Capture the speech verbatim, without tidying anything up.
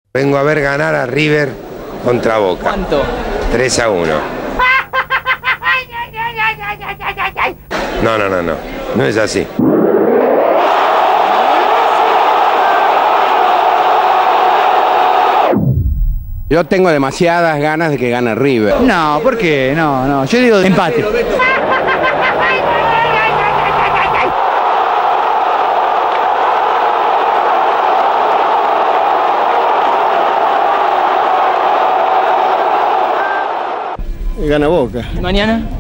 Vengo a ver ganar a River contra Boca. ¿Cuánto? tres a uno. No, no, no, no. No es así. Yo tengo demasiadas ganas de que gane River. No, ¿por qué? No, no. Yo digo empate. Gana Boca. ¿Y mañana?